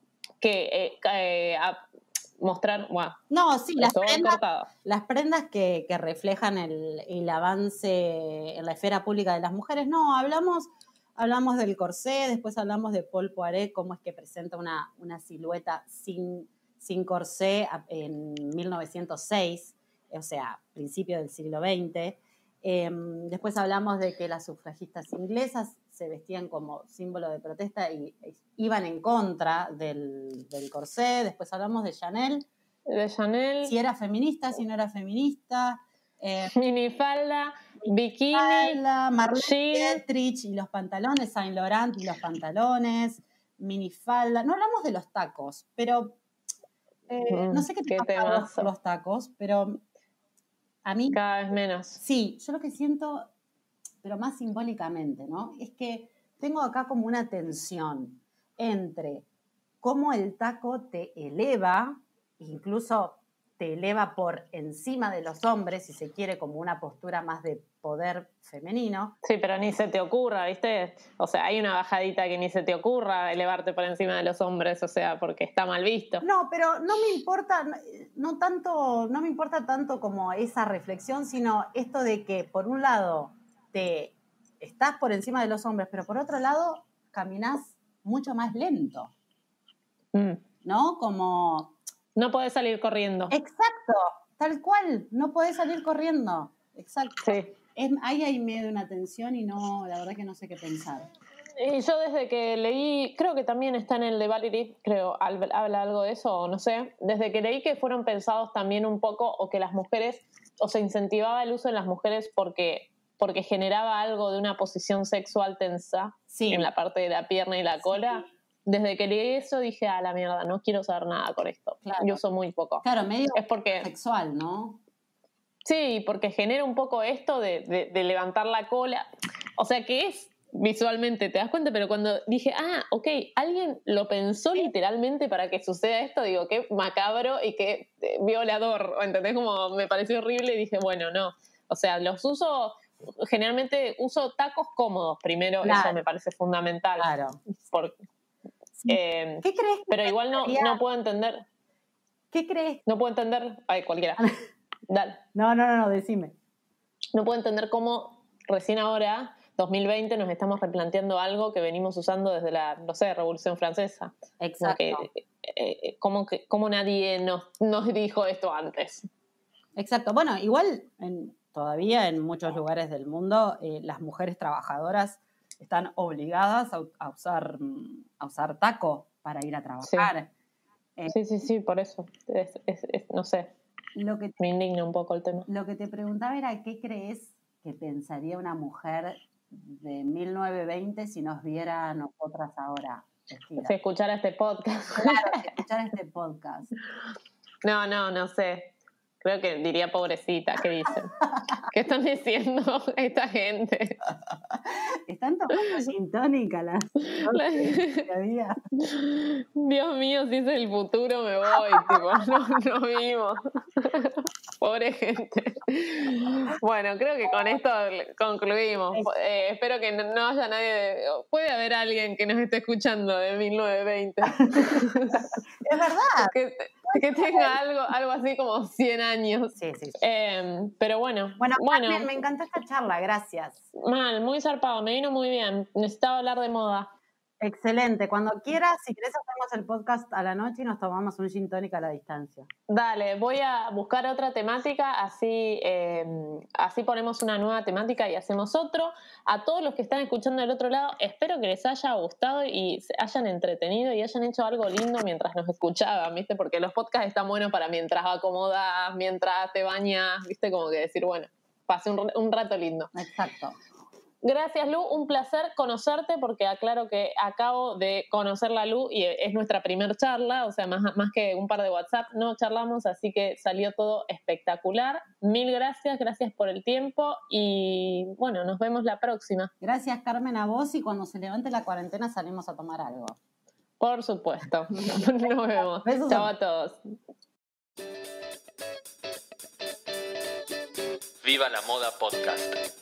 mostrar, no, sí, las prendas que reflejan el avance en la esfera pública de las mujeres. No, hablamos del corsé, después hablamos de Paul Poiret, cómo es que presenta una silueta sin corsé en 1906, o sea, principio del siglo XX. Después hablamos de que las sufragistas inglesas se vestían como símbolo de protesta y iban en contra del corsé. Después hablamos de Chanel. Si era feminista, si no era feminista. Minifalda, bikini, Marlene Dietrich y los pantalones, Saint Laurent y los pantalones, minifalda. No hablamos de los tacos, pero no sé qué te pasa con los tacos, pero a mí... Cada vez menos. Sí, yo lo que siento, pero más simbólicamente, ¿no? Es que tengo acá como una tensión entre cómo el taco te eleva, incluso te eleva por encima de los hombres, si se quiere, como una postura más de poder femenino. Sí, pero ni se te ocurra, ¿viste? O sea, hay una bajadita que ni se te ocurra elevarte por encima de los hombres, o sea, porque está mal visto. No, pero no me importa, no me importa tanto como esa reflexión, sino esto de que, por un lado, te estás por encima de los hombres, pero por otro lado, caminás mucho más lento. ¿No? Como... No podés salir corriendo. Exacto, tal cual, no podés salir corriendo. exacto. Sí. Ahí hay medio una tensión y no, la verdad que no sé qué pensar. Y yo desde que leí, creo que también está en el de Valerie, creo, habla algo de eso, o no sé, desde que leí que fueron pensados también un poco, o que las mujeres, o se incentivaba el uso en las mujeres porque generaba algo de una posición sexual tensa en la parte de la pierna y la cola. Sí. Desde que leí eso dije, a la mierda, no quiero saber nada con esto. Claro. Yo uso muy poco. Claro, medio es porque, sexual, ¿no? Sí, porque genera un poco esto de levantar la cola. O sea, que es visualmente, te das cuenta, pero cuando dije, ok, alguien lo pensó literalmente para que suceda esto, digo, qué macabro y qué violador, ¿entendés? Como me pareció horrible y dije, bueno, no. O sea, generalmente uso tacos cómodos primero, claro. Eso me parece fundamental. Claro. Sí. ¿Qué crees? Pero igual no puedo entender. ¿Qué crees? No puedo entender, cualquiera. Dale. No, decime. No puedo entender cómo recién ahora, 2020, nos estamos replanteando algo que venimos usando desde la, no sé, Revolución Francesa. Exacto. ¿Cómo nadie nos dijo esto antes? Exacto. Bueno, igual todavía en muchos lugares del mundo las mujeres trabajadoras están obligadas a usar taco para ir a trabajar. Sí, por eso. No sé. Me indigna un poco el tema. Lo que te preguntaba era, ¿qué crees que pensaría una mujer de 1920 si nos viera a nosotras ahora vestidas? Si escuchara este podcast. Claro, si escuchara este podcast. No sé. Creo que diría pobrecita, ¿qué dicen? ¿Qué están diciendo esta gente? Están tomando gin tónica las día. Dios mío, si es el futuro me voy, tipo, no vimos. Pobre gente. Bueno, creo que con esto concluimos. Espero que no haya nadie. Puede haber alguien que nos esté escuchando de 1920. Es verdad. Que tenga algo así como 100 años. Sí. Pero bueno. Carmen, me encantó esta charla, gracias. Muy zarpado, me vino muy bien. Necesitaba hablar de moda. Excelente. Cuando quieras, si querés, hacemos el podcast a la noche y nos tomamos un gin tonic a la distancia. Dale, voy a buscar otra temática, así ponemos una nueva temática y hacemos otro. A todos los que están escuchando del otro lado, espero que les haya gustado y se hayan entretenido y hayan hecho algo lindo mientras nos escuchaban, ¿viste? Porque los podcasts están buenos para mientras acomodas, mientras te bañas, ¿viste? Como que decir, bueno, pasé un rato lindo. Exacto. Gracias, Lu, un placer conocerte porque aclaro que acabo de conocer a Lu y es nuestra primer charla, o sea, más que un par de WhatsApp no charlamos, así que salió todo espectacular. Mil gracias por el tiempo y bueno, nos vemos la próxima. Gracias, Carmen, a vos, y cuando se levante la cuarentena salimos a tomar algo. Por supuesto. Nos vemos. Besos. Chao a todos. Viva la Moda Podcast.